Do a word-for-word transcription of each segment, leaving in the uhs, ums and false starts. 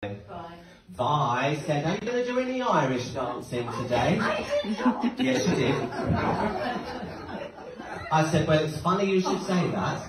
Vi said, are you going to do any Irish dancing today? Yes, she did. I said, well, it's funny you should say that.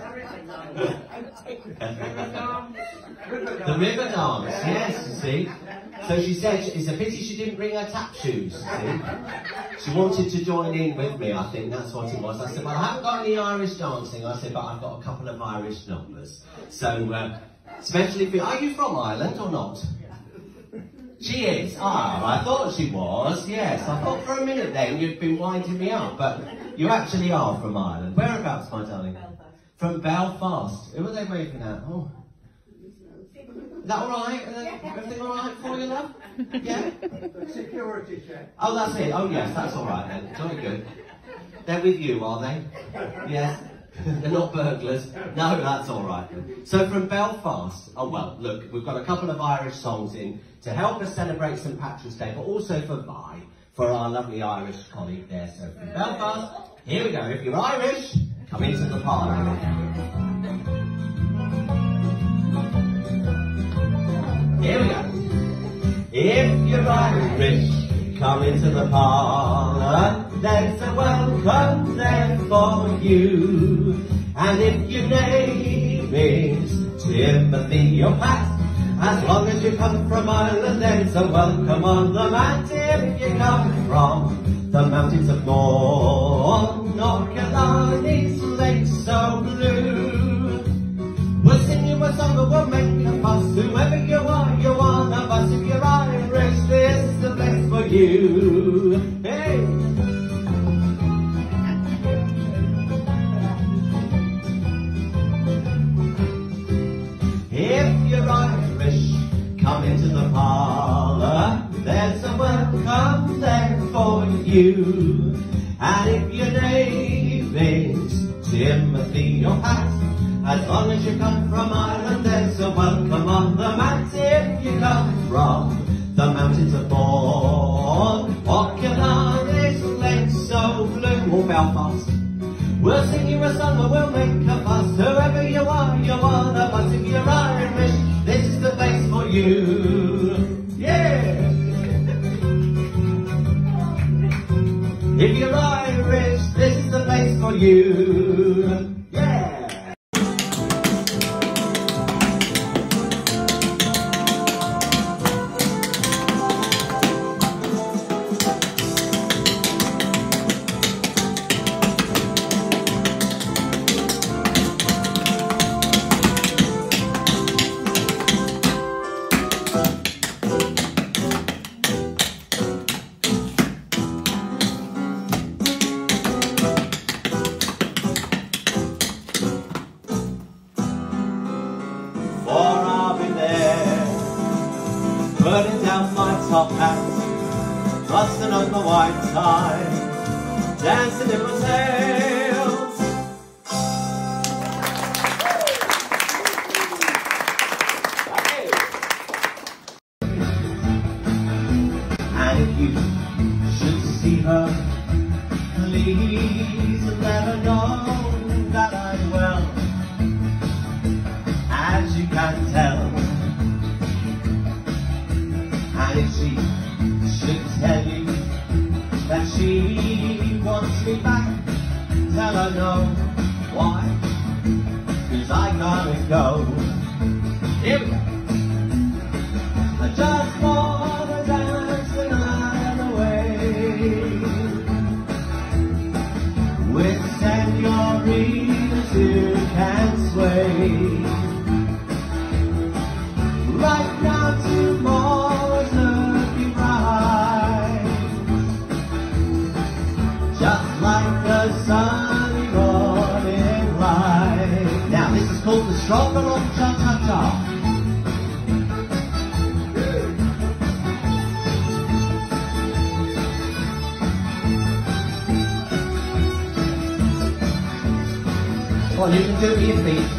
The river dance, yes, you see. So she said, it's a pity she didn't bring her tap shoes, see. She wanted to join in with me, I think that's what it was. I said, well, I haven't got any Irish dancing. I said, but I've got a couple of Irish numbers. So, uh, especially for, are you from Ireland or not? She is. Ah, I thought she was, yes. I thought for a minute then you'd been winding me up, but you actually are from Ireland. Whereabouts, my darling? Belfast. From Belfast. Who are they waving at? Oh. Is that all right? Everything all right for you, love? Yeah? Security check. Oh, that's it. Oh, yes, that's all right then. Very good. They're with you, are they? Yes? They're not burglars. No, that's all right then. So from Belfast, oh well, look, we've got a couple of Irish songs in to help us celebrate Saint Patrick's Day, but also for Vi, for our lovely Irish colleague there. So from Belfast, here we go. If you're Irish, come into the parlour. Here we go. If you're Irish, come into the parlour. There's a welcome there for you. And if your name is Timothy or Pat, as long as you come from Ireland, there's a welcome on the mat. If you come from the mountains of Mourne, North Carolina's lakes so blue, we'll sing you a song and we'll make a fuss. Whoever you are, you're one of us. If you're Irish, this is the place for you. Hey! If you're Irish, come into the parlour. There's a welcome there for you. And if your name is Timothy or Pat, as long as you come from Ireland, there's a welcome on the mat. If you come from the mountains of Mourne, or Killarney's lakes so blue, or Belfast, we'll sing you a song and we'll make a fuss. Whoever you are, you're one of us. If you're Irish, this is the place for you. Yeah! If you're Irish, this is the place for you. Yeah! Putting down my top hat, busting up my white tie, dancing in my tails. And if you should see her, please let her know that I'm well. As you can tell, and if she should tell you that she wants me back, tell her no. Why? 'Cause I gotta go. Here we go. I just wanna dance the night away with senoritas who can sway. Right now, tomorrow's looking bright, just like a sunny morning light. Now this is called the Strawberry Cha-Cha-Cha. Well, you can do it with your feet.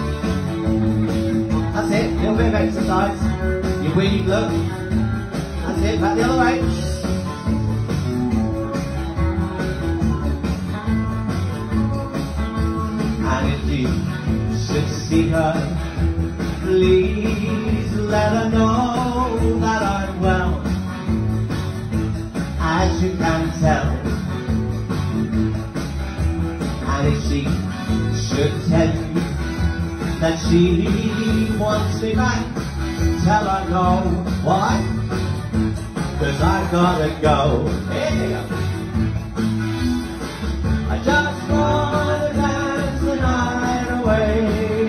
That's it, a little bit of exercise. Your weave, look. That's it, back the other way. And if you should see her, please let her know She wants me back, tell her no. Why? Cause I gotta go. Here you go. I just wanna dance the night away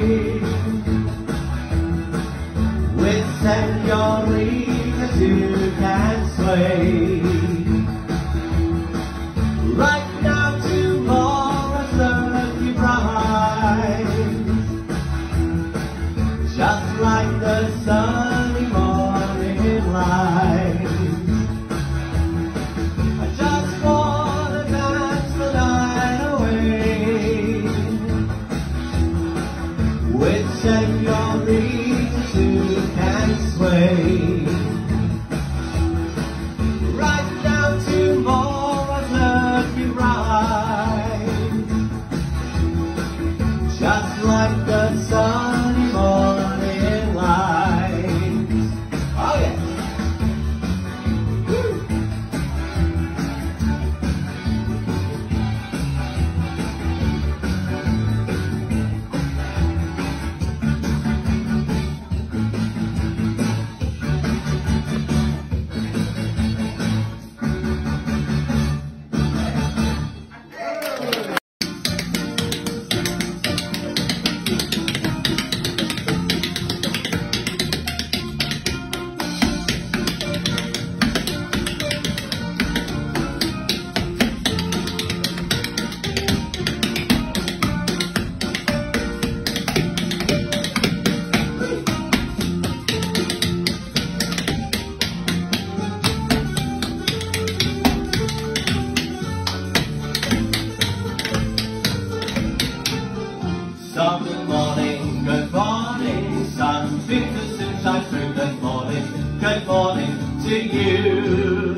with Senorita who can sway. Right now, tomorrow's early bright, just like the sunny morning light. I just wanna dance the night away with senoritas who can sway. Right now, tomorrow's earthly ride, just like the sunny morning light. Oh yeah. Woo. Good morning, good morning, sun, fingers soon shine through. Good morning, good morning to you.